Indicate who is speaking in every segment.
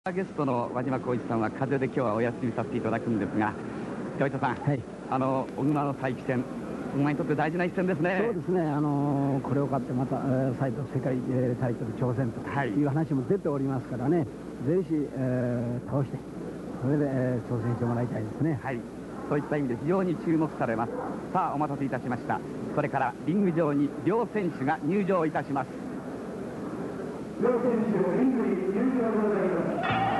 Speaker 1: ゲストの輪島功一さんは風邪で今日はお休みさせていただくんですが、岩井田さん、はい、小熊の再起戦、小熊にとって大事な一戦ですね。
Speaker 2: そうですね、これを勝ってまた再度世界タイトル挑戦という話も出ておりますからね、ぜひ、倒してそれで、挑戦してもらいたいですね。
Speaker 1: はい、そういった意味で非常に注目されます。さあお待たせいたしました。それからリング上に両選手が入場いたします。両選手リングに入場でございます。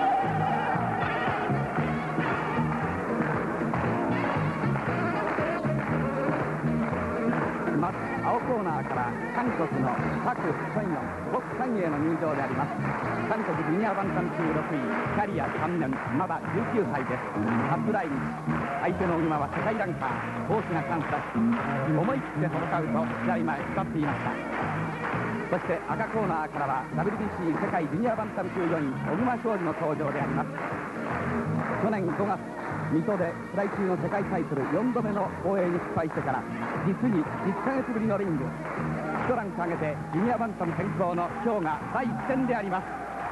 Speaker 1: 青コーナーから韓国のパク・ソンヨン、ボク・サンエイの入場であります。韓国ジュニアバンタム級6位、キャリア3年、まだ19歳です。初来日、相手の馬は世界ランカー、大きなチャンスだし、思い切って戦うと試合前使っていました。そして赤コーナーからは WBC 世界ジュニアバンタム級4位、小熊商事の登場であります。去年5月水戸でフライ級の世界タイトル4度目の防衛に失敗してから実に10ヶ月ぶりのリング、一ランク上げてジュニアバンタム転向の今日が第1戦であります。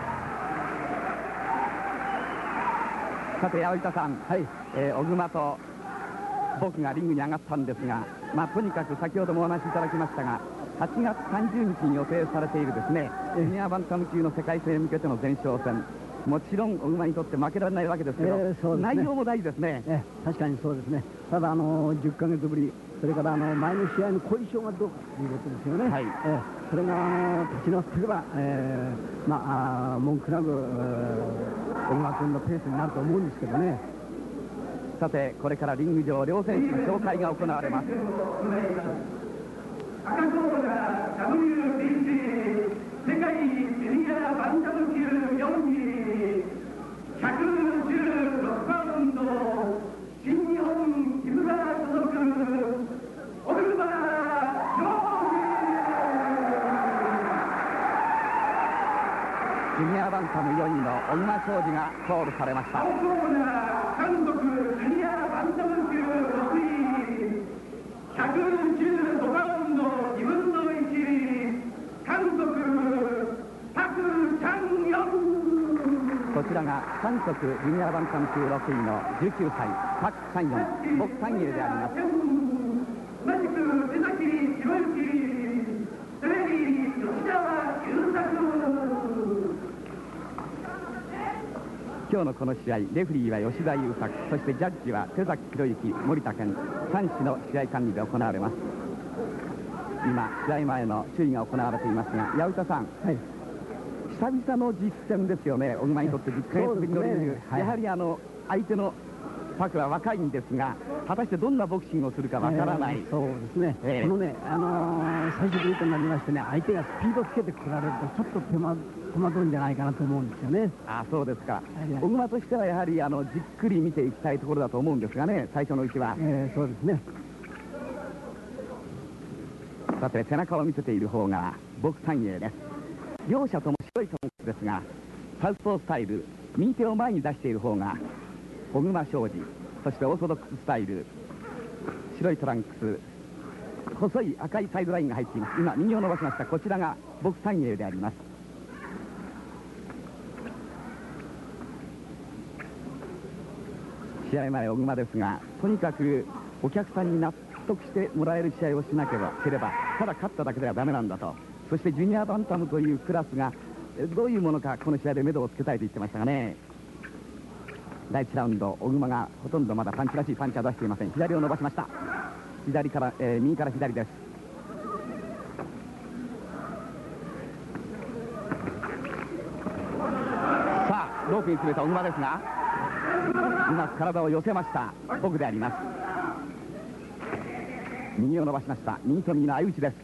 Speaker 1: さて青田さん、はい、小熊と僕がリングに上がったんですが、とにかく先ほどもお話しいただきましたが、8月30日に予定されているですね、ジュニアバンタム級の世界戦へ向けての前哨戦、もちろん小熊にとって負けられないわけですけど、内容も大事ですね。
Speaker 2: 確かにそうですね。ただ10ヶ月ぶり、それから前の試合の後遺症がどうかということですよね。はい、それが立ち直っていけば、文句なく小熊君のペースになると思うんですけどね。
Speaker 1: さてこれからリング上両選手の紹介が行われます。
Speaker 3: 赤コーナー WBC 世界ジュニアバンタム級4位116パウンド新日本木村所属小熊
Speaker 1: ジュニアバンタム4位の小熊商事がコールされました。
Speaker 3: 青コーナー韓国ジュニアバンタム級6位115パウンド2分の1韓国パク・チャンヨン。
Speaker 1: こちらが韓国ジュニアバンタム級6位の19歳パク・チャンヨン、ボク・サンエイであります。
Speaker 3: 同じく江崎博之テレビ吉田優作。
Speaker 1: 今日のこの試合、レフリーは吉田優作、そしてジャッジは瀬崎博之、森田健、3氏の試合管理で行われます。今試合前の注意が行われていますが、八歌さん、はい、久々の実戦ですよね。小熊にとって10ヶ月ぶりのリング、やはり相手のパクは若いんですが、果たしてどんなボクシングをするかわからない。
Speaker 2: そうですね、このね、最終ルートになりましてね、相手がスピードつけてこられるとちょっと戸惑うんじゃないかなと思うんですよね。
Speaker 1: そうですか。小熊としてはやはりじっくり見ていきたいところだと思うんですがね、最初のうちは。
Speaker 2: そうですね。
Speaker 1: さて背中を見せている方がボク・サンエイです。両者とも白いトンクですが、サウスポースタイル、右手を前に出している方が小熊商事、そしてオーソドックススタイル、白いトランクス、細い赤いサイドラインが入っています。今右を伸ばしました。こちらがボク・サンエイであります。試合前小熊ですが、とにかくお客さんに納得してもらえる試合をしなければ、ただ勝っただけではダメなんだと。そしてジュニアバンタムというクラスがどういうものか、この試合で目処をつけたいと言ってましたがね。第1ラウンド、小熊がほとんどまだパンチらしいパンチは出していません。左を伸ばしました。右から左です。さあロープに詰めた小熊ですが、うまく体を寄せました僕であります。右を伸ばしました。右と右の相打ちです。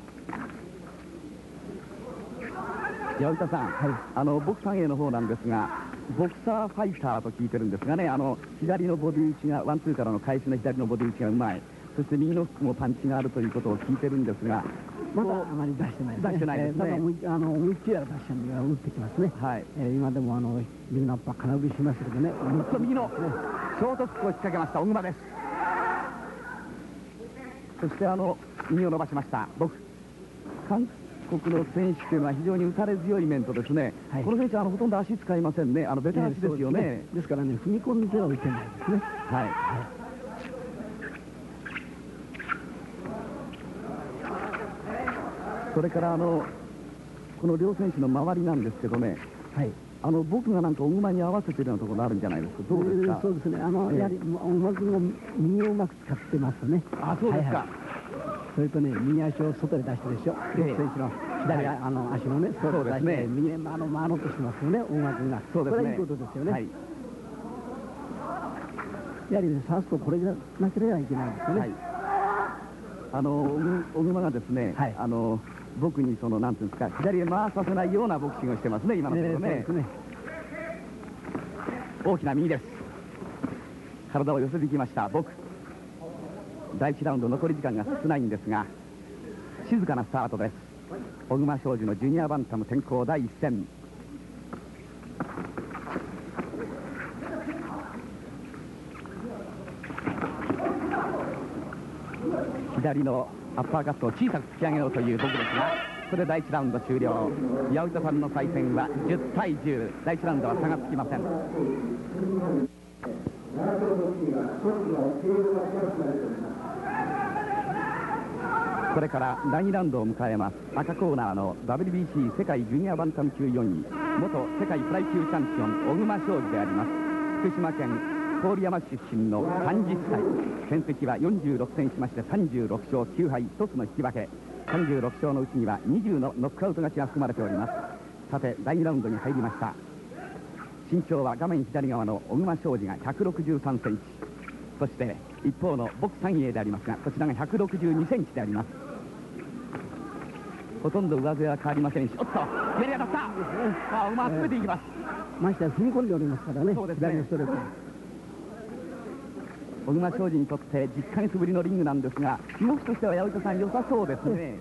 Speaker 1: 八歌さん、はい、ボクサンエイの方なんですが、ボクサーファイターと聞いてるんですがね、左のボディ打ちが、ワンツーからの返しの左のボディ打ちがうまい、そして右のフックもパンチがあるということを聞いてるんですが、
Speaker 2: まだあまり出してないですね。
Speaker 1: 出してないですね。
Speaker 2: ただ思いっきりは出して打ってきますね。はい、今でも右のアッパー空振りしましたけどね、
Speaker 1: 右のショートフックを引っ掛けました小熊です。そして右を伸ばしました僕。 国の選手というのは非常に打たれ強い面とですね、この選手はほとんど足使いませんね。ベテ足ですよね。
Speaker 2: ですからね、踏み込んでは打てないですね。
Speaker 1: はい。それからこの両選手の周りなんですけどね、僕がなんか小熊に合わせてるようなところがあるんじゃないですか。どうですか。
Speaker 2: そうですね。やはり小熊君を右をうまく使ってますね。
Speaker 1: あ、そうですか。
Speaker 2: それとね、右足を外に出してるでしょ。両選手の左足のね、外に出して右へ回ろうとしてますよね、小熊君が。
Speaker 1: そうですね。
Speaker 2: これはいいことですよね。やはりね、サウスポーこれじゃなければいけないんですよね。
Speaker 1: 小熊がですね、僕になんていうんですか、左へ回させないようなボクシングをしてますね、今のところね。大きな右です。体を寄せてきました、僕。第1ラウンド残り時間が少ないんですが、静かなスタートです。小熊商事のジュニアバンタム転向第1戦。左のアッパーカットを小さく突き上げようという僕ですが、それで第1ラウンド終了。八百田さんの採点は10対10。第1ラウンドは差がつきません。これから第2ラウンドを迎えます。赤コーナーの WBC 世界ジュニアバンタム級4位、元世界フライ級チャンピオン小熊商事であります。福島県郡山市出身の30歳。戦績は46戦しまして36勝9敗1つの引き分け。36勝のうちには20のノックアウト勝ちが含まれております。さて第2ラウンドに入りました。身長は画面左側の小熊商事が163センチ、そして一方の僕三栄でありますが、こちらが162センチであります。ほとんど上背は変わりませんし、おっと蹴り当たった。小熊は詰めていきます。
Speaker 2: ましては踏み込んでおりますからね。
Speaker 1: そうですね。
Speaker 2: 左のストレート。
Speaker 1: 小熊商事にとって10ヶ月ぶりのリングなんですが、動きとしては八百田さん良さそうですね。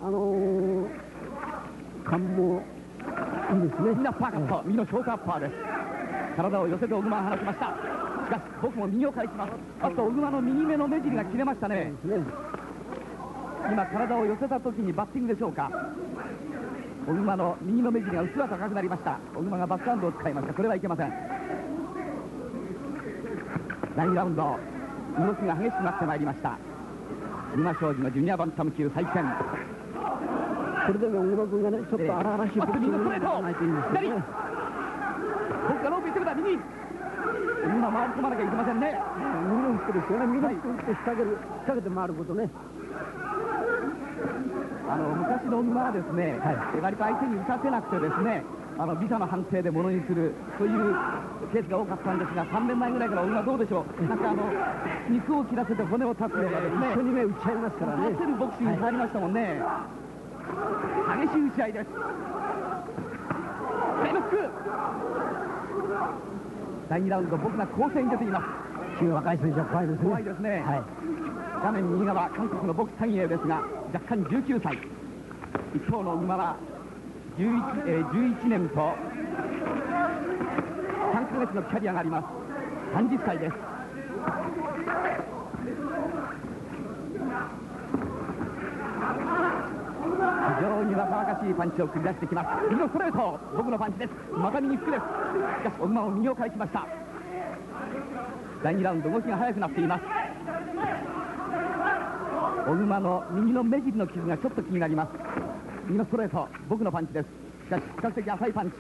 Speaker 2: 感もいいですね。
Speaker 1: みんなパーカット、右のショートアッパーです。体を寄せて小熊が放ちました。しかし僕も右を返します。あと小熊の右目の目尻が切れましたね。今体を寄せた時にバッティングでしょうか。小熊の右の目尻がうっすら高くなりました。小熊がバックハンドを使いました。これはいけません。第2ラウンド、動きが激しくなってまいりました。小熊商事のジュニアバンタム級再戦。
Speaker 2: これでも小熊君がね、ちょっと荒々しいボクシングにならないといいんですけどね。
Speaker 1: 僕がロープ行ってくだ、右。今回り込まなきゃいけませんね。
Speaker 2: 右のフックですよね。右のフック打って仕掛けて回ることね。
Speaker 1: 昔の小熊はですね、割と相手に打たせなくてですね、ビザの判定でものにするというケースが多かったんですが、3年前ぐらいから小熊どうでしょう。なんか肉を切らせて骨を断つようなですね、
Speaker 2: 一緒にね打ち合いますからね。
Speaker 1: 打たせるボクシングに変わりましたもんね。激しい打ち合いです。レイノック。第2ラウンド、僕が攻勢に出ています。
Speaker 2: 若い選手は怖いですね。
Speaker 1: 怖いですね。画面右側、韓国の僕三栄ですが、若干19歳。一方の小熊は11年と3ヶ月のキャリアがあります。30歳です。非常に若々しいパンチを繰り出してきます。右のストレート、僕のパンチです。また右フックです。しかし小熊も右を返しました。第2ラウンド、動きが速くなっています。小熊の右の目尻の傷がちょっと気になります。右のストレート、僕のパンチです。しかし比較的浅いパンチ。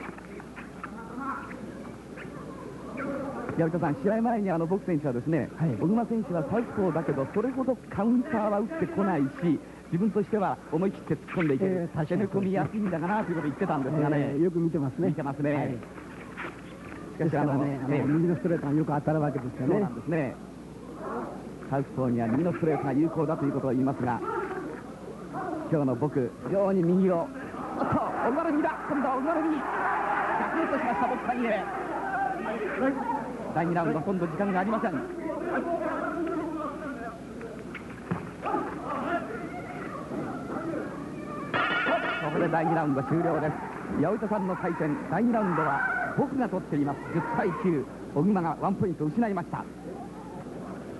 Speaker 1: 八百田さん、試合前に僕選手はですね、小熊選手はサウスポーだけどそれほどカウンターは打ってこないし、自分としては思い切って突っ込んでいける、攻め込みやすいんだかなということを言ってたんですがね、
Speaker 2: よく見てますね。
Speaker 1: 見てますね。しかし
Speaker 2: 右のストレートがよく当たるわけですよね。
Speaker 1: そうなんですね。サウスポーには右のストレートが有効だということを言いますが、今日の僕、非常に右を、おっと、小熊の右だ、今度は小熊の右、ガクッとしました、僕三栄。第2ラウンド、今度時間がありません。ここで第2ラウンド終了です。八百田さんの対戦、第2ラウンドは僕が取っています。10対9、小熊が1ポイント失いました。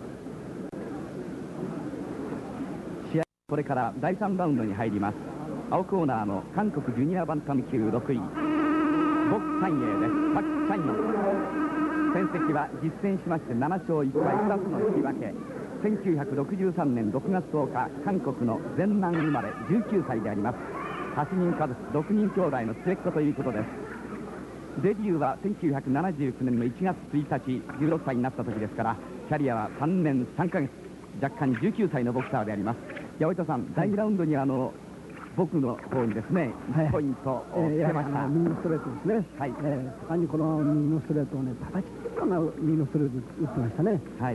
Speaker 1: 試合、これから第3ラウンドに入ります。 青コーナーの韓国ジュニアバンタム級6位ボク三英です。パク・チャンヨン。戦績は実戦しまして7勝1敗2つの引き分け。1963年6月10日韓国の前南生まれ19歳であります。8人家族6人兄弟の末っ子ということです。デビューは1979年の1月1日16歳になった時ですから、キャリアは3年3ヶ月、若干19歳のボクサーであります。八百板さん、第2ラウンドに僕の方にですね、1ポイントをつけました。
Speaker 2: 右のストレートですね。はい。盛んにこの右のストレートをね、叩きつけるような右のストレート打ってましたね。はい。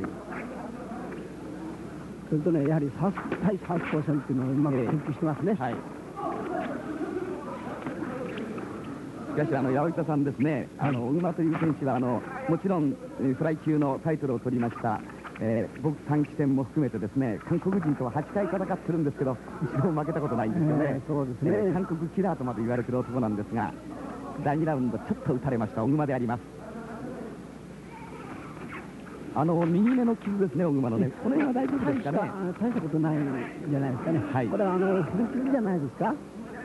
Speaker 2: それとね、やはり対サウスポー戦っていうのをうまく研究してますね。はい。
Speaker 1: しかし八百板さんですね、小熊という選手はもちろんフライ級のタイトルを取りました僕短期戦も含めてですね、韓国人とは8回戦ってるんですけど一度も負けたことないんですよね。そうですね。韓国キラーとまで言われてる男なんですが、第2ラウンドちょっと打たれました小熊であります。右目の傷ですね、小熊のね。この辺は大丈夫ですかね。
Speaker 2: 大したことないんじゃないですかね。はい。これは古傷じゃないですか。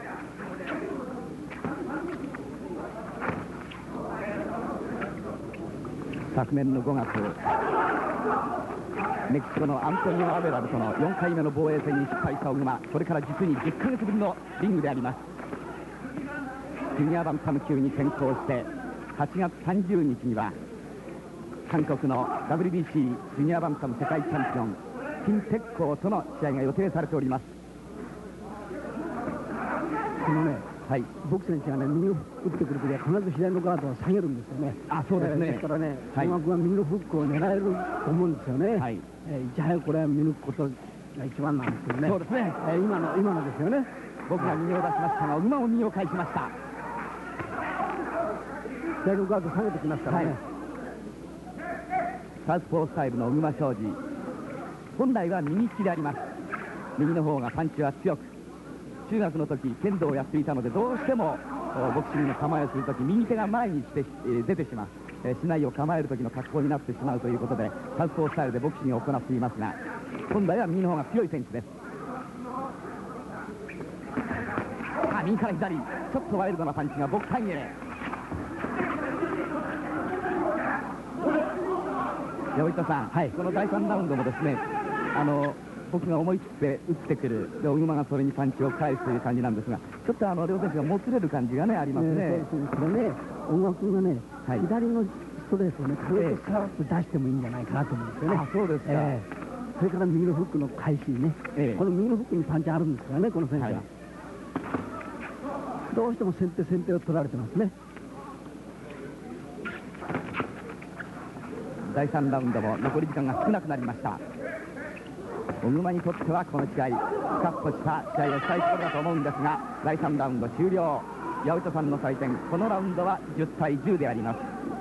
Speaker 1: 昨年の5月、メキシコのアントニオ・アベラルとの4回目の防衛戦に失敗した小熊、それから実に10ヶ月ぶりのリングであります。ジュニアバンタム級に転向して8月30日には韓国の WBC ジュニアバンタム世界チャンピオンキン・テッコーとの試合が予定されております。
Speaker 2: このね、はい、ボク選手がね、右を打ってくるときは必ず左のガードを下げるんですよね。あ、そうですね。ですからね、小熊君は右のフックを狙えると思うんですよね。はい。いち早くこれは見抜くことが一番なんですけどね。そうですね。今のですよね。
Speaker 1: 僕が右を出しましたが、小熊も右を返しました。
Speaker 2: 左のガード下げてきますからね。はい、
Speaker 1: サウスポースタイルの小熊商事、本来は右利きであります。右の方がパンチは強く、中学の時剣道をやっていたので、どうしてもボクシングの構えをするとき右手が前にして出てしまう、竹刀を構える時の格好になってしまうということでサウスポースタイルでボクシングを行っていますが、本来は右の方が強い選手です。右から左、ちょっとワイルドなパンチがボク三英。八百板さん、はい、この第3ラウンドもですね、僕が思い切って打ってくる、で小熊がそれにパンチを返すという感じなんですが、ちょっと両選手がもつれる感じがねありますね。
Speaker 2: これね、小熊君がね、はい、左のストレートをね、軽くさらっと出してもいいんじゃないかなと思うんですよね。あ、そうですか。それから右のフックの返しにね、この右のフックにパンチあるんですからね、この選手は。はい、どうしても先手を取られてますね。
Speaker 1: 第3ラウンドも残り時間が少なくなりました。小熊にとってはこの試合、スカッとした試合をしたいところだと思うんですが、第3ラウンド終了。八百板さんの採点、このラウンドは10対10であります。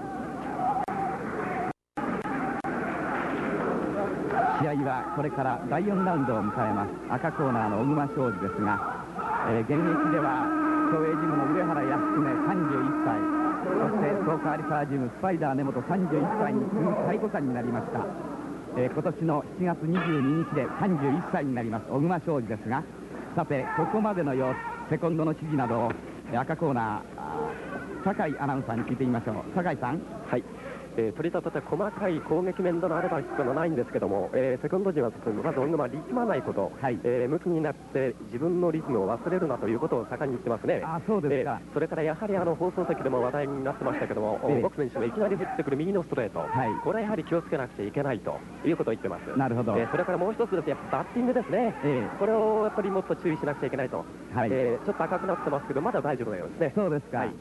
Speaker 1: 試合はこれから第4ラウンドを迎えます。赤コーナーの小熊商事ですが、現役では競泳ジムの上原康常31歳、そして東海アリサージムスパイダー根本31歳に最古参になりました。今年の7月22日で31歳になります小熊商事ですが、さてここまでの様子、セコンドの指示などを赤コーナー酒井アナウンサーに聞いてみましょう。酒井さん。
Speaker 4: はい、取り立てて細かい攻撃面でのアドバイスというのはないんですけども、セコンド陣はまず小熊は力まないこと、はい、向きになって自分のリズムを忘れるなということを盛んに言ってますね。あ、そうですか。それからやはり放送席でも話題になってましたけども、ボク選手がいきなり振ってくる右のストレート、はい、これはやはり気をつけなくちゃいけないということを言ってます。なるほど。それからもう一つですね、バッティングですね、これをやっぱりもっと注意しなくちゃいけないと、はい、ちょっと赤くなってますけどまだ大丈夫のようですね。そうですか。はい、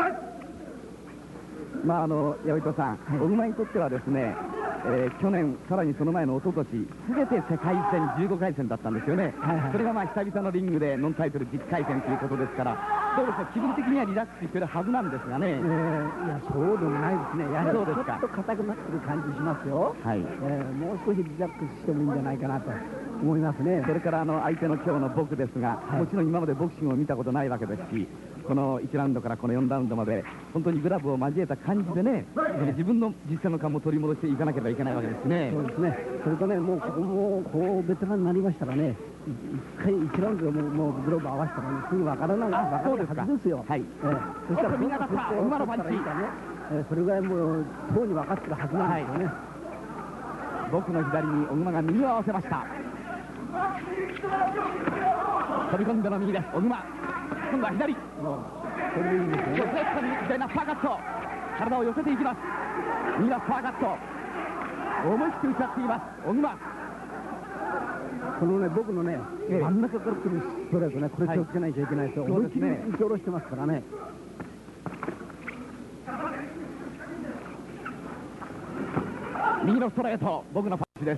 Speaker 1: 八百板さん、小熊にとってはですね、去年、さらにその前の一昨年、すべて世界戦15回戦だったんですよね。はいはい、それが久々のリングでノンタイトル10回戦ということですから、どうですか、気分的にはリラックスしてるはずなんですがね。いや、そうでもないですね。やはりちょっと硬くなってる感じしますよ。はい、もう少しリラックスしてもいいんじゃないかなと思いますね。それから相手の今日の僕ですが、はい、もちろん今までボクシングを見たことないわけですし、 この1ラウンドからこの4ラウンドまで本当にグラブを交えた感じでね、自分の実戦の感も取り戻していかなければいけないわけですね。
Speaker 2: そうですね。それとね、もうここもこうベテランになりましたらね、1ラウンドでもうグローブ合わせたら、ね、すぐ分からないはずですよ。はい。そしたらみんなだった馬のパンチ、それぐらいもう当に分かってるはずなんですよね。
Speaker 1: 僕の左に小熊が右を合わせました。飛び込んでの右です。小熊、今度は左。
Speaker 2: それでいいんですよね。
Speaker 1: 左のパーカット、体を寄せていきます。右のパーカット、思い切って打ち合っています小熊。
Speaker 2: このね、僕のね、真ん中から来るストレートね、これ気をつけないといけないですよ。思いっきり打ち下ろしてますからね。
Speaker 1: 右のストレート、僕のパンチです。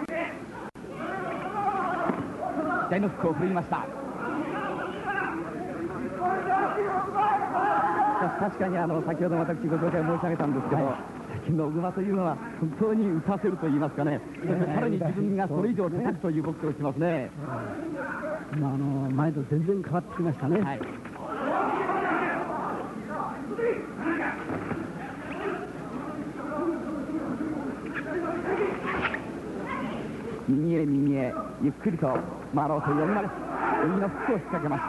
Speaker 1: 左のフックを振りました。確かに先ほど私ご紹介申し上げたんですけど、最近の小熊というのは本当に打たせると言いますかね、さらに自分がそれ以上叩くというボクスをしますね。
Speaker 2: 前と全然変わってきましたね。はい、
Speaker 1: 右へ右へゆっくりと回ろうという小熊です。右のフックを引っ掛けました。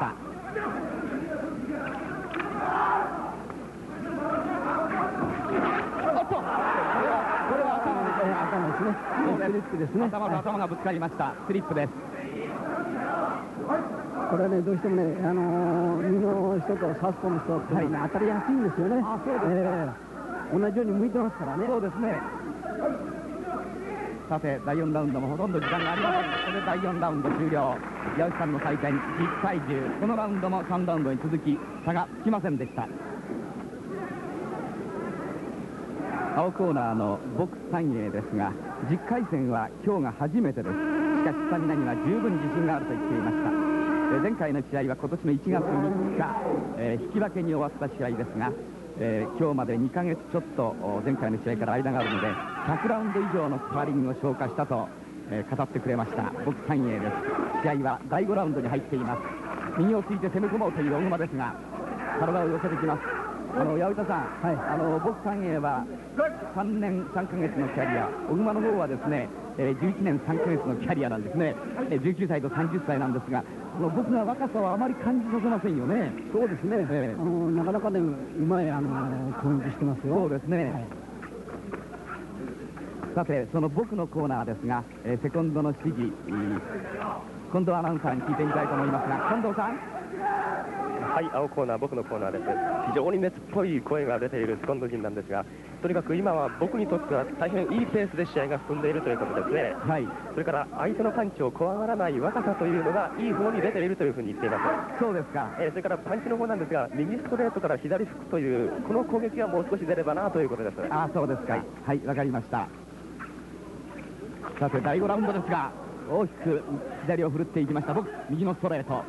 Speaker 1: スリップですね。頭と頭がぶつかりました。スリップです。
Speaker 2: これはね、どうしてもね、右の人とサウスポーの人って、ね、当たりやすいんですよね。同じように向いてますからね。
Speaker 1: そうですね。さて、第4ラウンドもほとんど時間がありません。これで第4ラウンド終了。矢内さんの採点10対10。このラウンドも3ラウンドに続き差がつきませんでした。青コーナーのボク三栄ですが、10回戦は今日が初めてです。しかしスタミナには十分自信があると言っていました。前回の試合は今年の1月3日、引き分けに終わった試合ですが、今日まで2ヶ月ちょっと前回の試合から間があるので100ラウンド以上のスパーリングを消化したと、語ってくれましたボク三栄です。試合は第5ラウンドに入っています。右をついて攻め込もうという小熊ですが、体を寄せてきます。八百田さん、ボク三栄は3年3ヶ月のキャリア、小熊の方はですね、11年3ヶ月のキャリアなんですね。19歳と30歳なんですが、僕が若さはあまり感じさせませんよね。
Speaker 2: そうですね、なかなかね、うまい攻撃してますよ。
Speaker 1: そうですね、はい。さて、その僕のコーナーですが、セコンドの指示、近藤アナウンサーに聞いてみたいと思いますが、近藤さん。
Speaker 4: はい、青コーナー、僕のコーナーです。非常に熱っぽい声が出ているセコンド陣なんですが、とにかく今は僕にとっては大変いいペースで試合が進んでいるということですね。はい。それから相手のパンチを怖がらない若さというのがいい方に出ているというふうに言っています。
Speaker 1: そうですか。
Speaker 4: それからパンチの方なんですが、右ストレートから左フックというこの攻撃がもう少し出ればなということです。
Speaker 1: あ、そうですか。はい、わかりました。さて、第5ラウンドですが、大きく左を振るっていきました僕、右のストレート。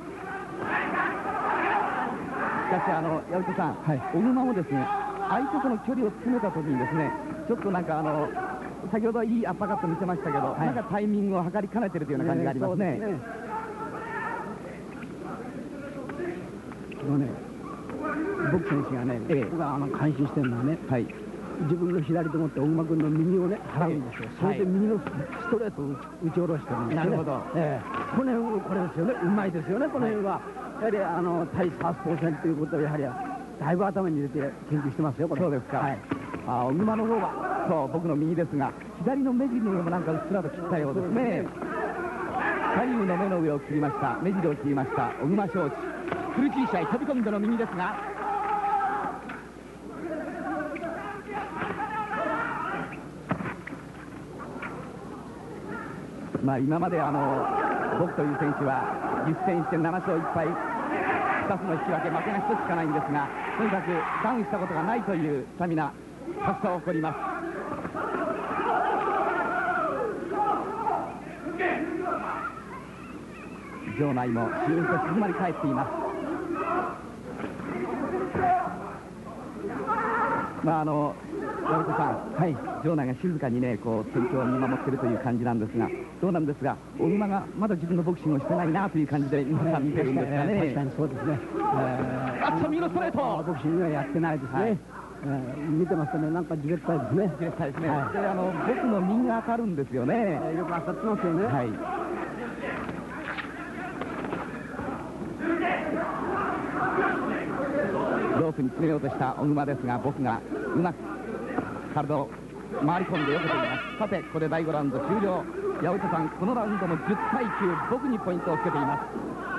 Speaker 1: しかし八百さん、小熊もですね、相手との距離を詰めた時にですね、ちょっとなんか先ほどはいいアッパーカット見せましたけど、なんかタイミングを測りかねてるというような感じがありますね。
Speaker 2: 僕選手がね、僕が監視してるのはね、自分の左と思って小熊君の右をね払うんですよ。それで右のストレートを打ち下ろしてるんですよね。なるほど。この辺これですよね、うまいですよね。この辺はやはり対サウスポー戦ということをやはりだいぶ頭に入れて研究してますよ。これそうですか。小熊の方はそう僕の右ですが、左の目尻の上もなんかうっすらと切ったようですね。左右の目の上を切りました。目尻を切りました小熊承知。苦しい試合、飛び込んでの右ですが、今まで僕という選手は10戦して7勝1敗2つの引き分け、負けが1つしかないんですが、とにかくダウンしたことがないというスタミナ、タフさを誇ります。場内もシーンと静まり返っています。
Speaker 1: 矢部さん、はい、場内が静かにね、こう戦況を見守っているという感じなんですが、どうなんですが、お馬がまだ自分のボクシングをしてないなという感じで皆さん見てるんですかね。
Speaker 2: 確かにそうですね。
Speaker 1: あっと右のストレート。
Speaker 2: ボクシングはやってないですね。見てますとね、なんかじれったいですね。
Speaker 1: じれったいですね。で、僕の右が当たるんですよね。
Speaker 2: よく当たってますよね。はい。
Speaker 1: ロープに詰めようとしたお馬ですが、僕がうまく体を回り込んでよけています。さて、ここで第5ラウンド終了。八百さん、このラウンドも10対9、僕にポイントをつけています。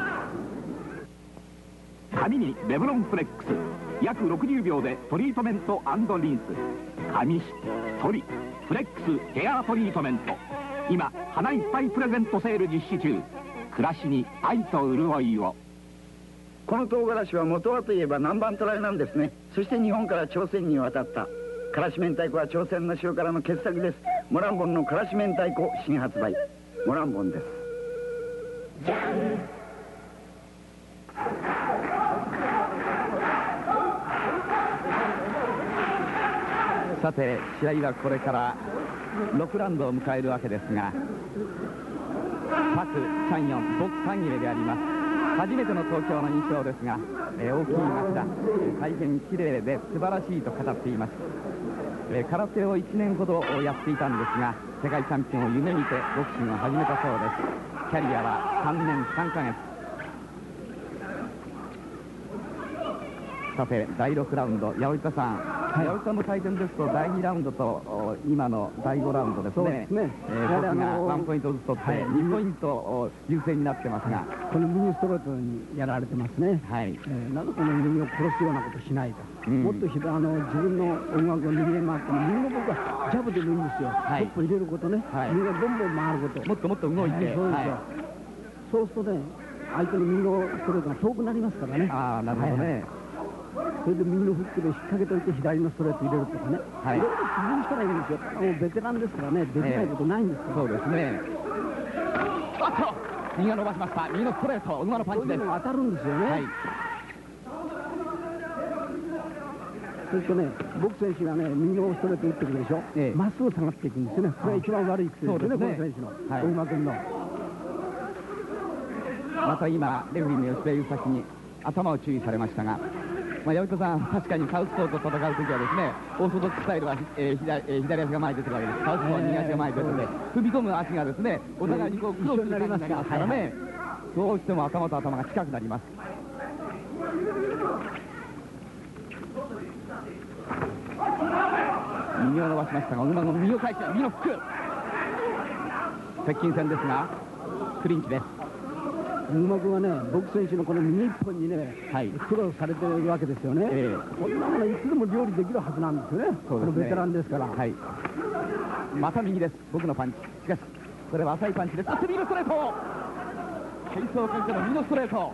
Speaker 5: 髪にレブロンフレックス、約60秒でトリートメント&リンス、髪質、トリ、フレックスヘアトリートメント、今花いっぱいプレゼントセール実施中。暮らしに愛と潤いを。
Speaker 6: この唐辛子は元はといえば南蛮渡来なんですね。そして日本から朝鮮に渡ったからし明太子は朝鮮の塩辛の傑作です。モランボンのからし明太子新発売、モランボンです。じゃん。
Speaker 1: さて、試合はこれから6ラウンドを迎えるわけですが、パク・チャンヨン、僕3切れであります。初めての東京の2勝ですが、大きい町だ、大変綺麗で素晴らしいと語っています。空手を1年ほどやっていたんですが、世界チャンピオンを夢見てボクシングを始めたそうです。キャリアは3年3ヶ月。さて、第6ラウンド、八百さん、八百さんの対戦ですと第2ラウンドと今の第5ラウンドですね。そうですね。僕が1ポイントずつ取って2ポイント優勢になってますが、
Speaker 2: この右ストレートにやられてますね。はい。なぜこの右を殺すようなことしないと。もっと自分の音楽を右へ回って右の僕はジャブでもいいんですよ。トップ入れることね。右がどんどん回ること。
Speaker 1: もっともっと動いて。
Speaker 2: そうですよ。そうするとね、相手の右のストレートが遠くなりますからね。
Speaker 1: ああ、なるほどね。
Speaker 2: それで右のフックで引っ掛けといて左のストレート入れるとかね、はい、いろいろ工夫したらいいんですよ。もうベテランですからね、できないことないんですよ。
Speaker 1: そうですね。あっと右が伸ばしました。右のストレート、馬のパンチです。
Speaker 2: 当たるんですよね。はい、それとね、僕選手がね、右のストレート打ってくるでしょ、まっすぐ下がっていくんですよね。これが一番悪い癖ですよね、この選手の、大馬君の。
Speaker 1: また今、レフェリーの吉田優先に頭を注意されましたが、八百さん、確かにサウスポーと戦うときはですね、オーソドックススタイルは、左足が前に出てるわけです。サウスポーは右足が前に出てて、踏み込む足がですね、お互いにこう、クロスになりますからね、どうしても頭と頭が近くなります。右を伸ばしましたが、馬の右を返して、右のフック。接近戦ですが、クリンチです。
Speaker 2: 馬君はね、僕選手のこの右一本にね、苦労されているわけですよね。こんなものいつでも料理できるはずなんですよね。このベテランですから。はい。
Speaker 1: また右です。僕のパンチ。しかし、これは浅いパンチです。そして右のストレート。フェイスをかけての右のストレート。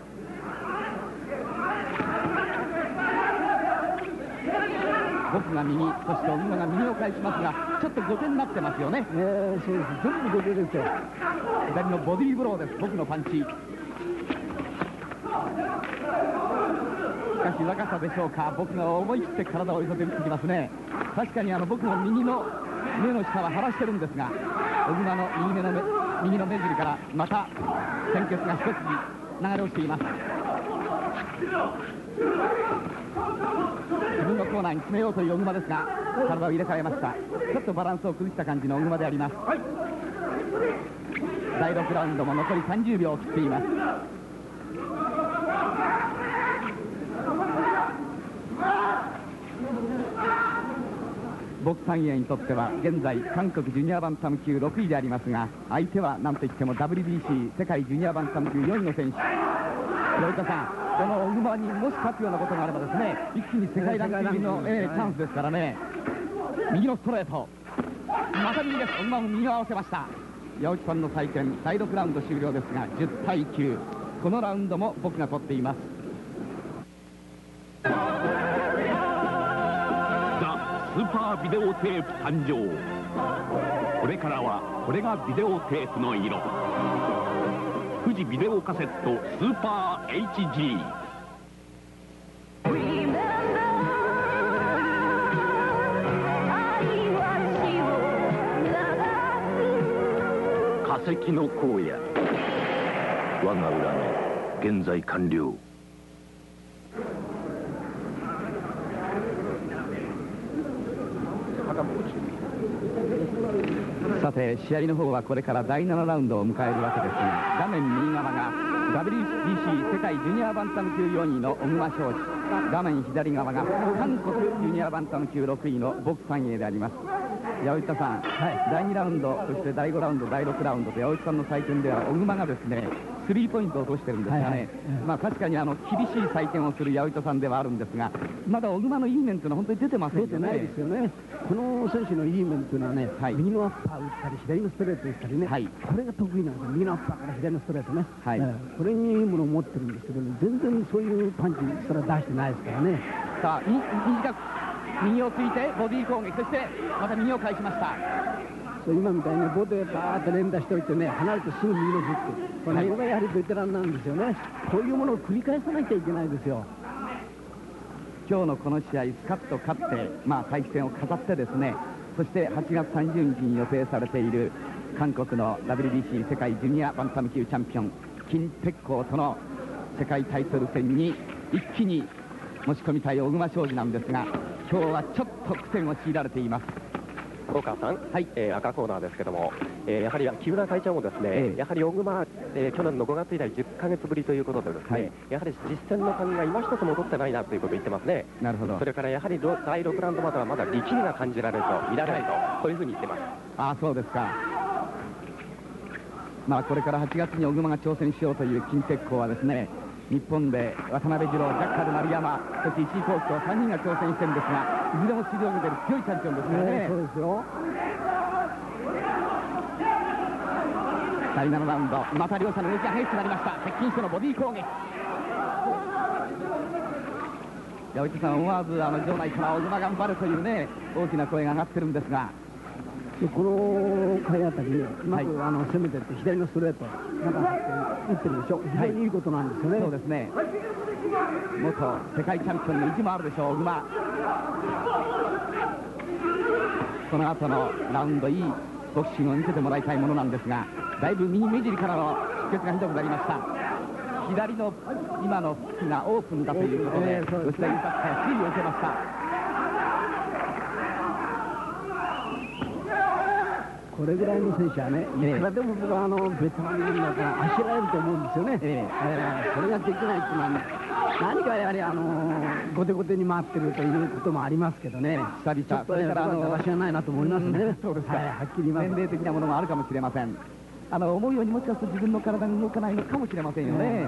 Speaker 1: 僕が右、そして馬が右を返しますが、ちょっと後手になってますよね。
Speaker 2: そうです。全部後手ですよ。
Speaker 1: 左のボディーブローです。僕のパンチ。しかし若さでしょうか、僕が思い切って体を寄せて打ってきますね。確かに僕の右の目の下は腫らしてるんですが、小熊の右の目尻からまた鮮血が一筋流れ落ちています。自分のコーナーに詰めようという小熊ですが、体を入れ替えました。ちょっとバランスを崩した感じの小熊であります。第6ラウンドも残り30秒を切っています。ボクサンイエにとっては現在韓国ジュニアバンタム級6位でありますが、相手は何といっても WBC 世界ジュニアバンタム級4位の選手。黒田さん、この小熊にもし勝つようなことがあればですね、一気に世界ランク入りのチャンスですからね。右のストレート、また右です。小熊も右を合わせました。八内さんの採点、第6ラウンド終了ですが10対9、このラウンドも僕が取っています。
Speaker 5: ザ・スーパービデオテープ誕生。これからはこれがビデオテープの色。富士ビデオカセットスーパー HG。
Speaker 7: 石の荒野。我が裏目現在完了。
Speaker 1: さて試合の方はこれから第7ラウンドを迎えるわけですが、画面右側が WBC 世界ジュニアバンタム級4位の小熊彰司、画面左側が韓国ジュニアバンタム級6位のボク・ファンエイであります。八内田さん、第2ラウンド、そして第5ラウンド、第6ラウンドと八内さんの採点では小熊がですねスリーポイントを落としてるんですがね、まあ確かに厳しい採点をする八内田さんではあるんですが、まだ小熊のいい面というのは本当に出てませんよね。
Speaker 2: 出てないですよね。この選手のいい面というのはね、右のアッパー打ったり左のストレート打ったりね、これが得意なんですよ。右のアッパーから左のストレートね、これにいいものを持ってるんですけど、全然そういうパンチそれは出してないですからね。
Speaker 1: さあ短く右をついてボディ攻撃、そしてまた右を返しました。
Speaker 2: 今みたいにボディバーッと連打しておいてね、離れてすぐ右のフック、この辺がやはりベテランなんですよね。こういうものを繰り返さなきゃいけないですよ。
Speaker 1: 今日のこの試合スカッと勝って、対戦を飾ってですね、そして8月30日に予定されている韓国の WBC 世界ジュニアバンタム級チャンピオン金鉄鋼との世界タイトル戦に一気に持ち込みたい小熊彰司なんですが、今日はちょっと苦戦を強いられています。
Speaker 4: 大川さん、赤コーナーですけども、やはり木村会長もですね、やはり小熊、去年の5月以来10ヶ月ぶりということでですね、やはり実戦の感が今一つ戻ってないなということを言ってますね。
Speaker 1: なるほど。
Speaker 4: それからやはり第6ラウンドまではまだ力みが感じられると見られないと、こういうふうに言ってます。
Speaker 1: ああ、そうですか。これから8月に小熊が挑戦しようという金鉄鋼はですね、日本で渡辺二郎、ジャッカル丸山、そして石井浩樹と3人が挑戦してるんですが、いずれも出場に出る強いチャンピオンですからね。
Speaker 2: そうですよ。
Speaker 1: 第7ラウンド、また両者の動きが激しくなりました。接近してのボディ攻撃。八内さん、思わず場内から小熊頑張るというね大きな声が上がってるんですが、
Speaker 2: この回あたりにうまく攻めていって左のストレートなんか打ってるでしょ。非常にいいことなんですよね。
Speaker 1: そうですね。元世界チャンピオンの意地もあるでしょう小熊。この後のラウンドいいボクシングを見せてもらいたいものなんですが、だいぶ右目尻からの出血がひどくなりました。左の今のフックがオープンだということで、吉田裕作から注意を受けました。
Speaker 2: これぐらいの選手はね、いくらでも僕はベテランなんだからあしらえると思うんですよね。それができないっていうのは、何かやはり後手後手に回ってるということもありますけどね。
Speaker 1: 久々、
Speaker 2: ちょっとね、私はないなと思いますね。
Speaker 1: そうですか。
Speaker 2: はっきり言います。
Speaker 1: 年齢的なものもあるかもしれません。思うようにもしかすると自分の体が動かないのかもしれませんよね。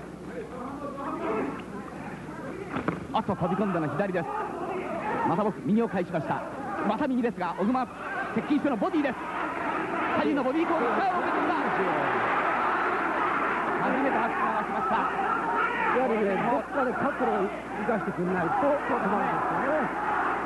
Speaker 1: あと飛び込んだの左です。また僕右を返しました。また右ですが小熊接近してのボディです。左右のボディ攻撃が受けてきた。初めて拍手がしました。
Speaker 2: やはりね、どっかで角度を生かしてくれないと困るんですよね。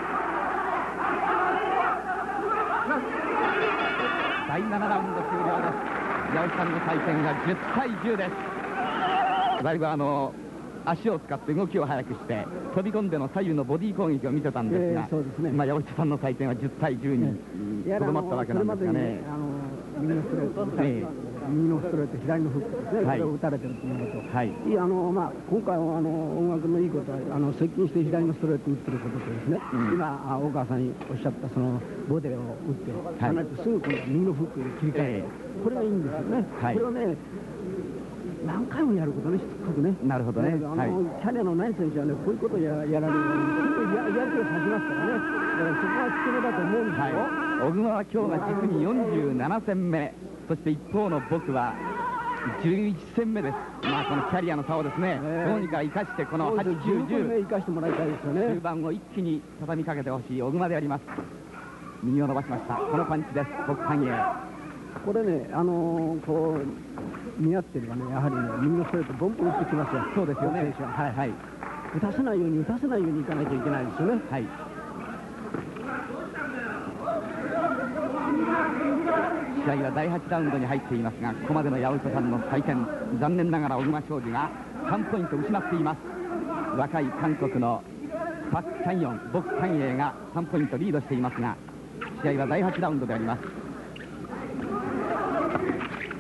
Speaker 1: 第7ラウンド終了です。八内さんの採点が10対10です。だいぶ足を使って動きを速くして飛び込んでの左右のボディ攻撃を見せたんですが、
Speaker 2: そうですね。
Speaker 1: 八内さんの採点は10対10にとどまったわけなんですがね。
Speaker 2: 右のストレート、右のストレート、左のフックですね、これを打たれてるということ、今回は音楽のいいことは接近して左のストレート打ってることとですね、今大川さんにおっしゃったそのボディを打って離れてすぐこの右のフックで切り替える、これがいいんですよね。これをね何回もやることね、しつこくね。
Speaker 1: なるほどね。
Speaker 2: キャリアのない選手はね、こういうことをやられるように、やる気をさせますからね。だからそこは低めだと思うんですよ。
Speaker 1: 小熊は今日が実に47戦目、そして一方の僕は11戦目です。このキャリアの差をですね、どうにか生かしてこの8、9、10、
Speaker 2: 生かしてもらいたいですよね。
Speaker 1: 中盤を一気に畳みかけてほしい小熊であります。右を伸ばしました。このパンチです。僕反映。
Speaker 2: これね、こう似合ってればね、やはりね、右のストレートボンボン打ってきますよ。
Speaker 1: そうですよね。
Speaker 2: 打たせないようにいかなきゃいけないですよね。
Speaker 1: 試合は第8ラウンドに入っていますが、ここまでの八内さんの採点、残念ながら小熊彰司が3ポイント失っています。若い韓国のパク・チャンヨン、ボク・カンエイが3ポイントリードしていますが、試合は第8ラウンドであります。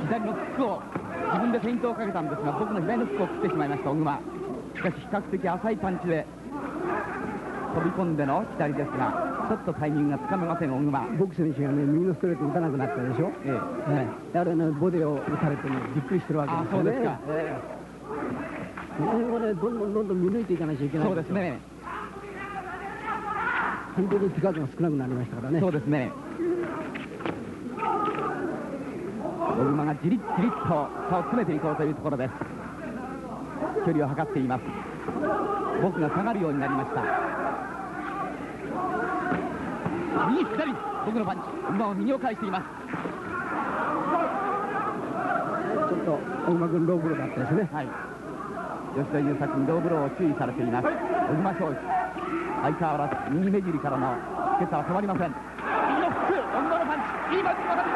Speaker 1: 左のフックを自分でフェイントをかけたんですが、僕の左のフックを切ってしまいました小熊。しかし比較的浅いパンチで飛び込んでの左ですが、ちょっとタイミングがつかめません小熊。
Speaker 2: ボク選手がね、右のストレート打たなくなったでしょ。あれね、ボディを打たれてね、びっくりしてるわけですよね。
Speaker 1: そうですか。
Speaker 2: この辺はね、どんどん見抜いていかなきゃいけない。
Speaker 1: そうですね。
Speaker 2: 本当に手数が少なくなりましたからね。
Speaker 1: そうですね。小熊がじりっじりっと差を詰めていこうというところです。距離を測っています。僕が下がるようになりました。右左、僕のパンチ、小熊を右を返しています。
Speaker 2: ちょっと小熊君ローブローだったですね。
Speaker 1: はい。吉田優作にローブローを注意されています。小熊昌司、相変わらず右目尻からの決差は止まりません。右のフック、小熊のパンチ、いいパンチが当たった。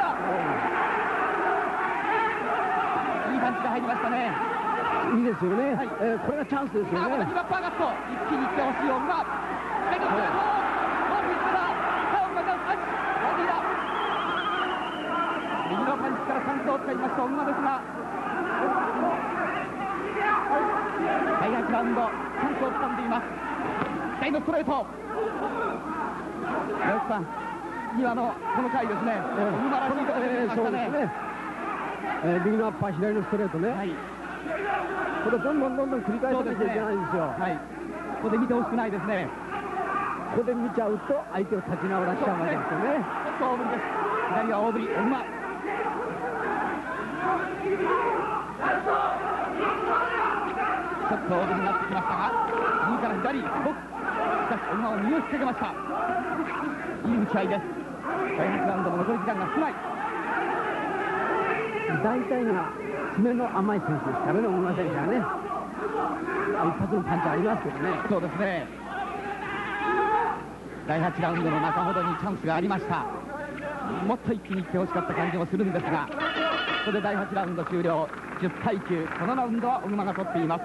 Speaker 1: いいパンチが入りましたね。
Speaker 2: いいですよね。はい、これがチャンスですよね。
Speaker 1: このヒバッパーガット、一気にいってほしい小熊。レッドストレート、マーフィー決めた。さあ、小熊チャンス、マーフィーだ。右のパンチからチャンスを使いました小熊ですが、第8ラウンド、チャンスを掴んでいます。左のストレート。吉さん、今のこの回ですね、小熊らしいところで出ましたね。
Speaker 2: 右のアッパー、左のストレートね。はい、これどんどん繰り返さなきゃいけないんですよ。
Speaker 1: はい、ここで見てほしくないですね。
Speaker 2: ここで見ちゃうと相手を立ち直らせちゃうわけですよね。
Speaker 1: ちょっと大振りです。左は大振り、小熊。ちょっと大振りになってきましたが、右から左、僕。しかし小熊を右を引っ掛けました。いい打ち合いです。第8ラウンドも残り時間が少ない。
Speaker 2: 大体が爪の甘い選手ですからね、小熊選手はね。一発のパンチありますけどね。
Speaker 1: そうですね。第8ラウンドの中ほどにチャンスがありました。もっと一気にいってほしかった感じもするんですが、ここで第8ラウンド終了。10対9、このラウンドは小熊が取っています。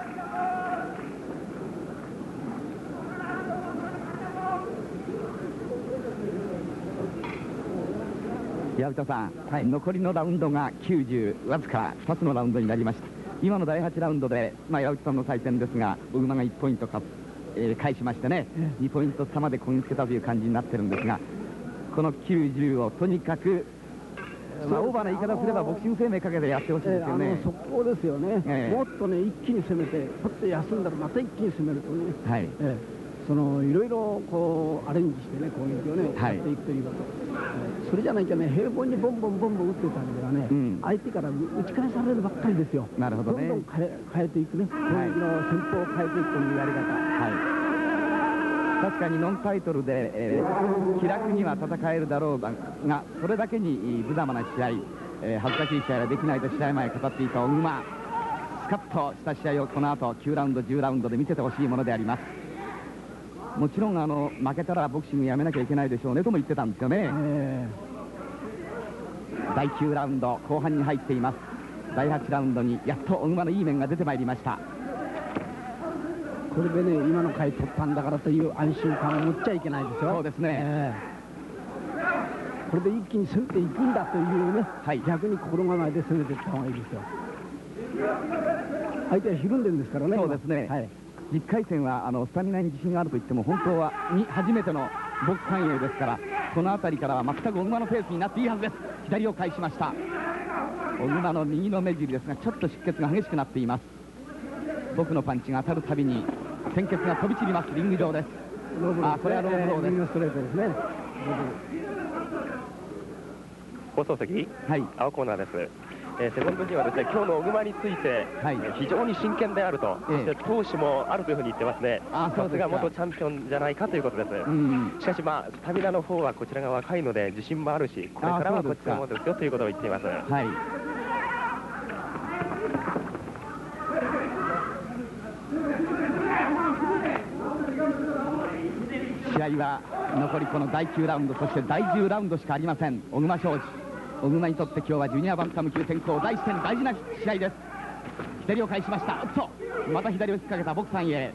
Speaker 1: 矢内さん、はい、残りのラウンドが90わずか2つのラウンドになりました。今の第8ラウンドで、矢内さんの対戦ですが、小熊が1ポイント返しましてね、2ポイント差までこぎつけたという感じになってるんですが、この90をとにかく、オーバーな言い方をすればボクシング生命かけてやってほしいですよね。
Speaker 2: 速攻ですよね。もっとね、一気に攻めて、ちょっと休んだらまた一気に攻めるとね、はい、いろいろこうアレンジしてね、攻撃をね、やっていくということ、それじゃないとね、平凡にボンボン打ってたんではね、相手から打ち返されるばっかりですよ。なるほどね。どんどん変えていくね、攻撃の戦法を変えていくというやり方。はい、確かにノンタイトルで、気楽には戦えるだろうが、それだけに無様な試合、恥ずかしい試合ができないと試合前語っていた小熊、スカッとした試合をこの後9ラウンド10ラウンドで見せてほしいものであります。もちろん負けたらボクシングやめなきゃいけないでしょうねとも言ってたんですよね。第9ラウンド後半に入っています。第8ラウンドにやっと小熊のいい面が出てまいりました。これでね、今の回突破だからという安心感を持っちゃいけないですよ。そうですね、これで一気に攻めていくんだというね、はい、逆に心構えで攻めていった方がいいですよ。相手はひるんでるんですからね。そうですね、はい、1回戦はスタミナに自信があると言っても、本当は初めてのボク関営ですから、この辺りからは全く小熊のペースになっていいはずです。左を返しました。小熊の右の目尻ですが、ちょっと出血が激しくなっています。僕のパンチが当たるたびに鮮血が飛び散ります。リング上です。これはローブローです。右のストレートですね。
Speaker 4: 放送席、はい、青コーナーです。セコンドにはですね、今日の小熊について、はい、非常に真剣であると、そして闘志もあるというふうに言ってますね。さすが元チャンピオンじゃないかということです。しかし、スタミナの方はこちらが若いので自信もあるし、これからはこっちのものですよということを言っています。はい、試合は残りこの第9ラウンド、そして第10ラウンドしかありません。小熊昌司、小熊にとって今日はジュニアバンタム級転向第1戦、大事な試合です。左を返しました。また左を引っ掛けたボクサンへ。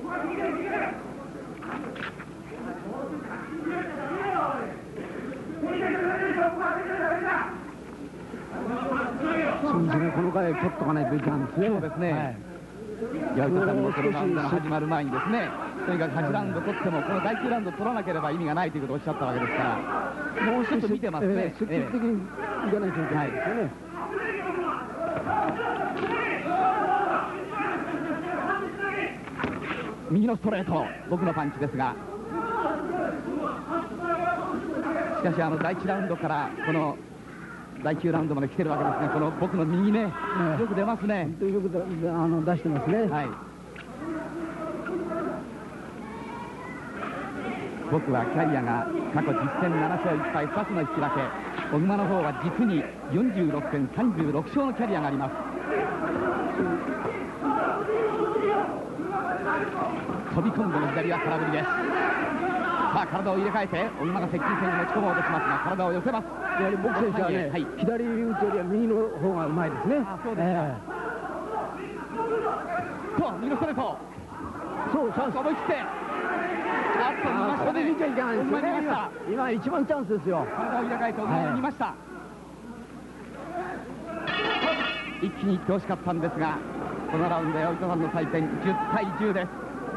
Speaker 2: 回取っとかないといけないんですね。
Speaker 1: そうですね。矢内さんもこのラウンドが始まる前にですね、とにかく8ラウンド取ってもこの第9ラウンド取らなければ意味がないということをおっしゃったわけですから、もうちょっと見てますね。
Speaker 2: 積極的にいかないといけないですよね。
Speaker 1: 右のストレート、僕のパンチですが、しかし第1ラウンドからこの第9ラウンドまで来てるわけですが、この僕の右ね、よく出ますね。
Speaker 2: よく出してますね。はい。
Speaker 1: 僕はキャリアが過去10戦7勝1敗2つの引き分け、小熊の方は実に46戦36勝のキャリアがあります。飛び込んでの左は空振りです。さあ体を入れ替えて小熊が接近戦に持ち込もうとしますが、体を寄せます。
Speaker 2: やはり僕選手はね、左打つよりは右の方がうまいですね。
Speaker 1: そうですか。と右のストレート、そう思い切って、見ましたね。
Speaker 2: 見ちゃいけないですよね。今一番チャンスですよ。
Speaker 1: 体を入れ替えて小熊を見ました。一気にいってほしかったんですが、このラウンド八百さんの採点10対10です。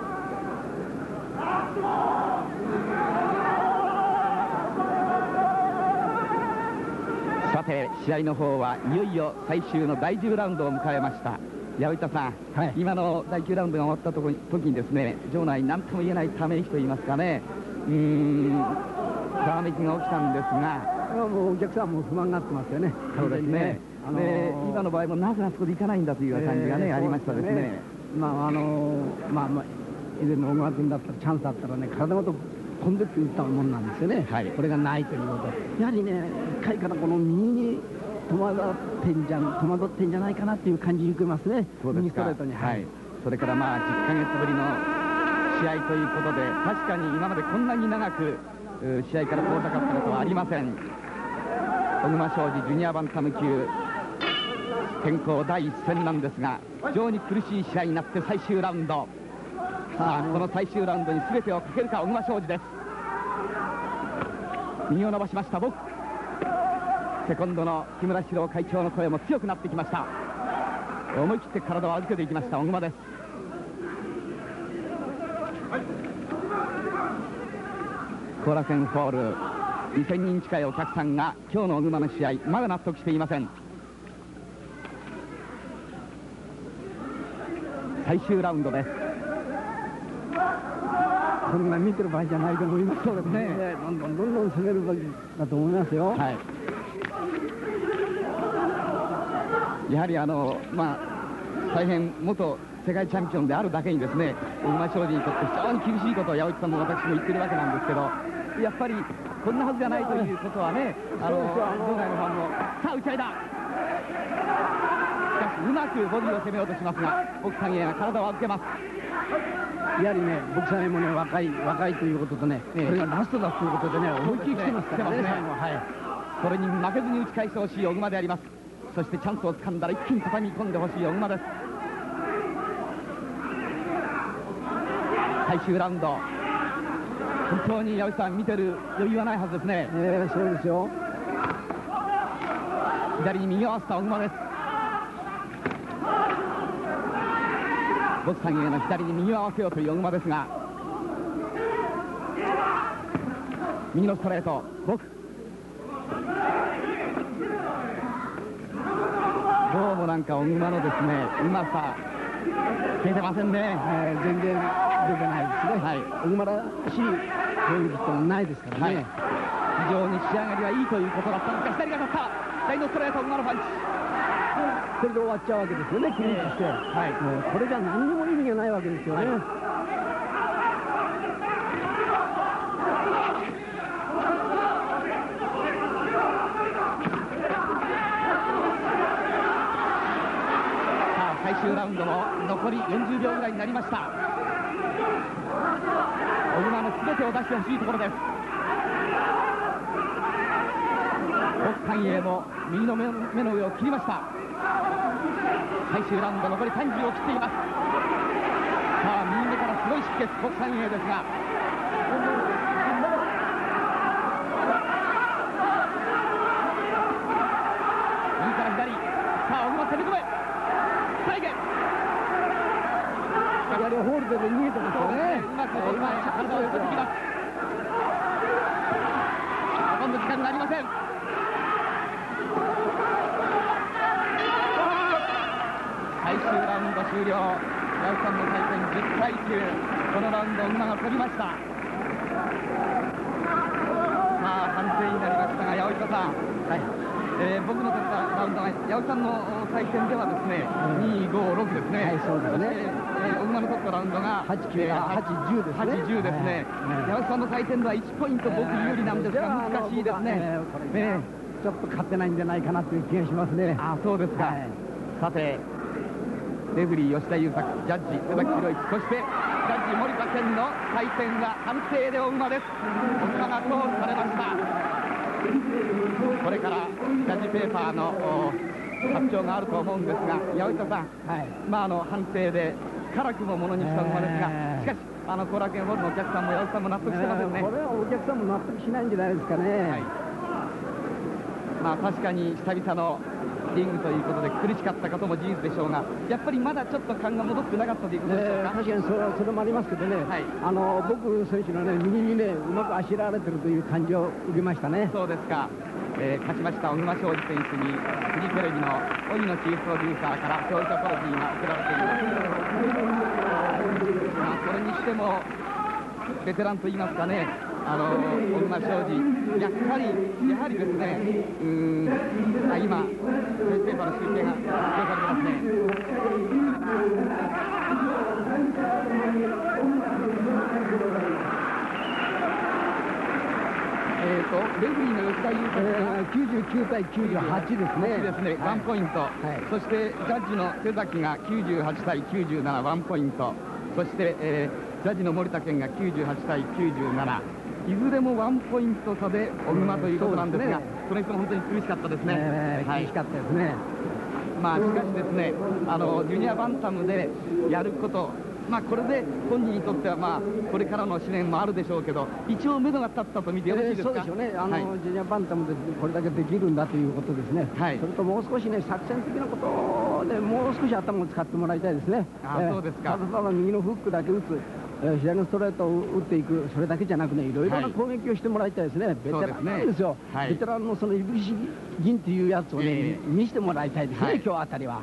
Speaker 1: さて試合の方はいよいよ最終の第10ラウンドを迎えました。八百さん、今の第9ラウンドが終わった時にですね、場内何とも言えないため息と言いますかね、ざわめきが起きたんですが、
Speaker 2: もうお客さんも不満がってますよね。
Speaker 1: そうですね。今の場合もなぜあそこで行かないんだという感じがね、ありましたですね。
Speaker 2: 以前の小川君だったらチャンスあったらね、体ごと飛んでって打ったもんなんですよね。これがないということ。やはりね、1回からこの右に戸惑ってんじゃないかなっていう感じに受けますね。右ストレートに。
Speaker 1: それから10ヶ月ぶりの試合ということで、確かに今までこんなに長く試合から遠ざかったことはありません。小熊商事ジュニアバンタム級転向第1戦なんですが、非常に苦しい試合になって最終ラウンド。さあこの最終ラウンドに全てをかけるか小熊商事です。右を伸ばしました僕。セコンドの木村史郎会長の声も強くなってきました。思い切って体を預けていきました小熊です。後楽園ホール2000人近いお客さんが今日の小熊の試合まだ納得していません。最終ラウンドです。
Speaker 2: そんな見てる場合じゃないと思います。そうですね。どんどん攻める場合だと思いますよ。
Speaker 1: やはり大変元世界チャンピオンであるだけにですね、小熊商事にとって非常に厳しいことを八百さんも私も言ってるわけなんですけど、やっぱりこんなはずじゃないということはね、場内のファンもさあ打ち合いだ。しかしうまくボディを攻めようとしますが、ボクサンエが体を預けます。
Speaker 2: やはりね、ボクサーもね、若いということとね、これがラストだということでね、思いっきり来てますからね、
Speaker 1: それに負けずに打ち返してほしい小熊であります。そしてチャンスを掴んだら一気に畳み込んでほしい小熊です。最終ラウンド、本当に八百さん見てる余裕はないはずですね。
Speaker 2: そうですよ。
Speaker 1: 左に右を合わせた小熊です。ボクサンへの左に右を合わせようという小熊ですが、右のストレート僕どうもなんか小熊のですねうまさ消えてませんね。
Speaker 2: 全然出てないですね。小熊らしい攻撃ってないですからね。
Speaker 1: 非常に仕上がりはいいということだったんですが、左が当たった。左のストレート小熊のパンチ。
Speaker 2: これで終わっちゃうわけですよね、クリンチして。これじゃ何にも意味がないわけですよね。
Speaker 1: 最終ラウンドも残り40秒ぐらいになりました。小熊の全てを出してほしいところです。ボクサンエも右の目の上を切りました。最終ラウンド残り30を切っています。さあ右目からすごい出血ボクサンエですが、右から左、さあ小熊攻め込め。 戦。最終ラウンド終了。八木さんの対戦10対9。このラウンド馬が取りました。さあ判定になりましたが、八木さん、僕の取ったラウンドが八木さんの対戦ではですね、2、5、6ですね。
Speaker 2: そうですね。
Speaker 1: 小熊の取ったラウンドが
Speaker 2: 8、9、8、10ですね。
Speaker 1: 8、10ですね。八木さんの対戦では1ポイント僕有利なんですが、難しいですね。
Speaker 2: ちょっと勝てないんじゃないかなという気がしますね。
Speaker 1: あ、そうですか。さて、レフリー吉田優作、ジャッジ佐々木宏之、そしてジャッジ森田健の採点は判定で小熊です。小熊が通されました。これからジャッジペーパーの発表があると思うんですが、八百さん、判定で辛くもものにした馬ですが、しかし後楽園ホールのお客さんも八百さんも納得してませんね。
Speaker 2: これはお客さんも納得しないんじゃないですかね。
Speaker 1: 確かに久々のリングということで苦しかったことも事実でしょうが、やっぱりまだちょっと勘が戻ってなかったということでしょうか。
Speaker 2: 確かにそれもありますけどね、僕選手のね、右にね、うまくあしらわれてるという感じを受けましたね。
Speaker 1: そうですか。勝ちました小熊昌司選手にフジテレビの荻野チーフプロデューサーから勝利トロフィーが贈られています。それにしてもベテランといいますかね、小熊昌司、やはりですね、今ペーパーの集計が発表されてますね。レフリーの吉田優作
Speaker 2: 99対98ですね。
Speaker 1: ですね、1ポイント。そしてジャッジの瀬崎が98対97、1ポイント。そして、ジャッジの森田健が98対97。いずれも1ポイント差で小熊ということなんですが、それにしても本当に苦しかったですね。
Speaker 2: 苦しかったですね。
Speaker 1: しかしですね、ジュニアバンタムでやること、これで本人にとってはこれからの試練もあるでしょうけど、一応目処が立ったと見てよろしいですか。
Speaker 2: そうでしょうね。ジュニアバンタムでこれだけできるんだということですね。それともう少しね、作戦的なことでもう少し頭を使ってもらいたいですね。
Speaker 1: そうですか。
Speaker 2: ただ右のフックだけ打つ、左のストレートを打っていく、それだけじゃなくね、いろいろな攻撃をしてもらいたいですね。ベテランなんですよ。ベテランのそのいぶし銀っていうやつをね、見せてもらいたいですね、今日あたりは。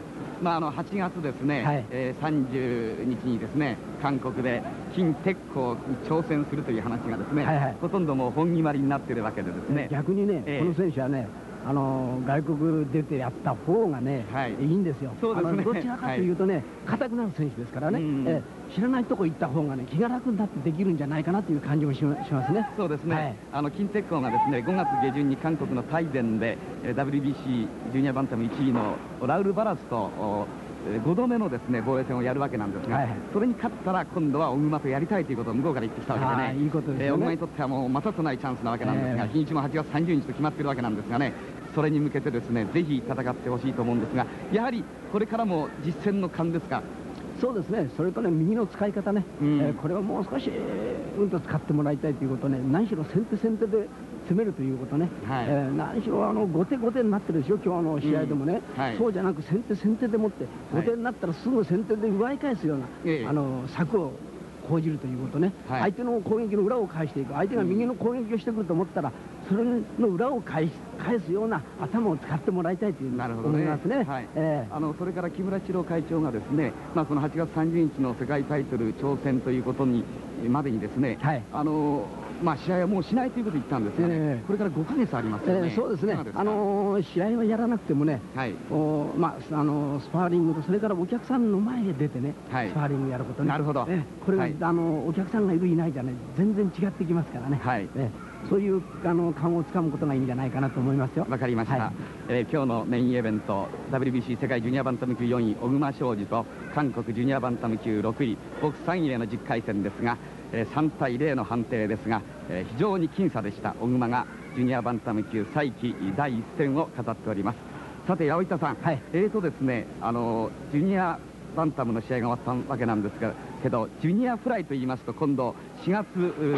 Speaker 1: 8月ですね、30日にですね、韓国で金鉄鋼に挑戦するという話がですね、ほとんどもう本決まりになっているわけでですね。
Speaker 2: 逆にね、この選手はね、外国出てやった方がね、いいんですよ。どちらかというとね、硬くなる選手ですからね、知らないとこ行った方がね、気が楽になってできるんじゃないかなという感じもしますね。
Speaker 1: そうですね。金鉄鋼がですね、5月下旬に韓国の大連で WBC ジュニアバンタム1位のラウル・バラスと5度目のですね防衛戦をやるわけなんですが、それに勝ったら今度は小熊とやりたいということを向こうから言ってきたわけでね、
Speaker 2: いいことですね。
Speaker 1: 小熊にとってはもうまたとないチャンスなわけなんですが、日にちも8月30日と決まっているわけなんですがね、それに向けてですね、ぜひ戦ってほしいと思うんですが、やはりこれからも実戦の勘ですか。
Speaker 2: そうですね。それとね、右の使い方ね、これをもう少しと使ってもらいたいということね、何しろ先手先手で攻めるということね、何しろ後手後手になってるでしょ、今日の試合でもね、そうじゃなく先手先手でもって後手になったらすぐ先手で奪い返すような、策を講じるということね、相手の攻撃の裏を返していく、相手が右の攻撃をしてくると思ったらそれの裏を返すような頭を使ってもらいたいという思いますね。
Speaker 1: それから木村一郎会長がですね、その8月30日の世界タイトル挑戦ということにまでにですね、試合はもうしないということを言ったんですが、これから5ヶ月ありますよね。
Speaker 2: そうですね。試合はやらなくてもね、スパーリングとそれからお客さんの前へ出てね、スパーリングやることね。
Speaker 1: なるほど。
Speaker 2: これがお客さんがいるいないじゃね、全然違ってきますからね。そういう勘をつかむことがいいんじゃないかなと思いますよ。
Speaker 1: わかりました。今日のメインイベント WBC 世界ジュニアバンタム級4位小熊昌司と韓国ジュニアバンタム級6位僕3位への10回戦ですが、3対0の判定ですが、非常に僅差でした小熊がジュニアバンタム級再起第1戦を飾っております。さて八百さん、ですね、ジュニアバンタムの試合が終わったわけなんですけど、ジュニアフライといいますと今度4月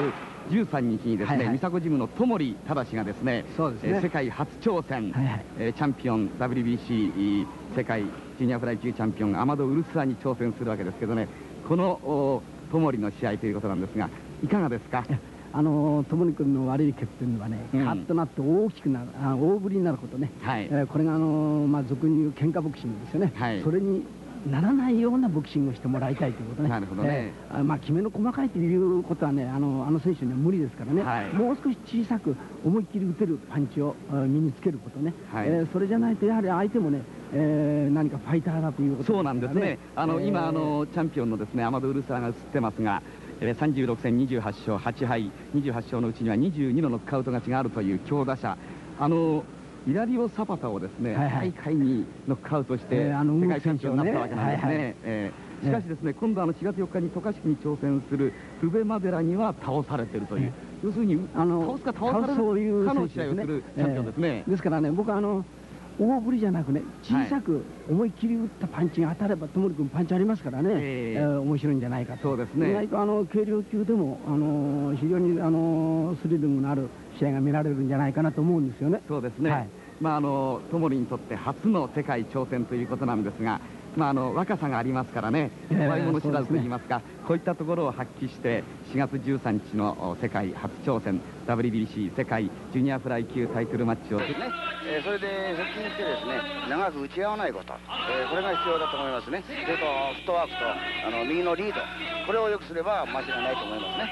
Speaker 1: 13日にですね、三迫ジムの戸森正がですね、世界初挑戦、チャンピオン WBC 世界ジュニアフライ級チャンピオンアマド・ウルスアに挑戦するわけですけどね、この戸森の試合ということなんですが、いかがですか。
Speaker 2: 友利君の悪いケツというのはね、カッとなって大きくなる、大ぶりになることね、これが俗に言う喧嘩ボクシングですよね、それにならないようなボクシングをしてもらいたいということね。なるほどね。きめの細かいということはね、あの選手には無理ですからね、もう少し小さく思いっきり打てるパンチを身につけることね、それじゃないとやはり相手もね、何かファイターだということですからね。そうなんですね。今チャンピオンのですねアマド・ウルサーが映ってますが、36戦28勝8敗、28勝のうちには22のノックアウト勝ちがあるという強打者。イラリオ・サパタをですね、大会にノックアウトして世界チャンピオンになったわけなんですね。しかしですね、今度4月4日に渡嘉敷に挑戦するルベマデラには倒されているという、要するに倒すか倒されるかの試合をするチャンピオンですね。ですからね、僕は大振りじゃなくね、小さく思いっきり打ったパンチが当たれば、友利君パンチありますからね、面白いんじゃないかと。そうですね。意外と軽量級でも非常にスリルのある試合が見られるんじゃないかなと思うんですよね。そうですね。友利にとって初の世界挑戦ということなんですが、若さがありますからね、怖いもの知らずといいますか、こういったところを発揮して4月13日の世界初挑戦 WBC 世界ジュニアフライ級タイトルマッチを、それで接近してですね、長く打ち合わないこと、これが必要だと思いますね。それとフットワークと右のリード、これを良くすれば間違いないと思いますね。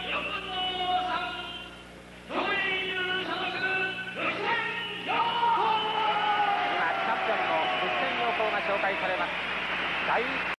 Speaker 2: 今チャンピオンの実戦要項が紹介されます。